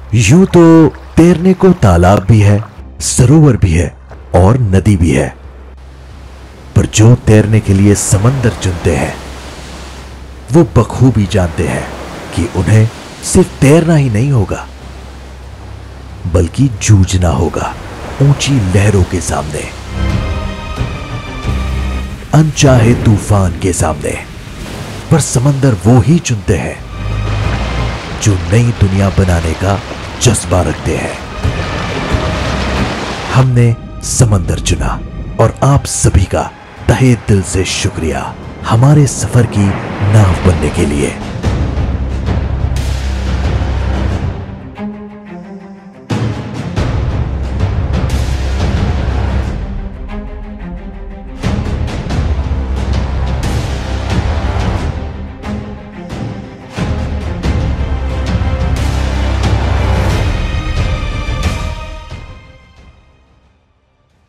यूं तो तैरने को तालाब भी है, सरोवर भी है और नदी भी है, पर जो तैरने के लिए समंदर चुनते हैं वो बखूबी जानते हैं कि उन्हें सिर्फ तैरना ही नहीं होगा बल्कि जूझना होगा ऊंची लहरों के सामने, अनचाहे तूफान के सामने। पर समंदर वो ही चुनते हैं जो नई दुनिया बनाने का जज्बा रखते हैं। हमने समंदर चुना और आप सभी का तहे दिल से शुक्रिया हमारे सफर की नाव बनने के लिए।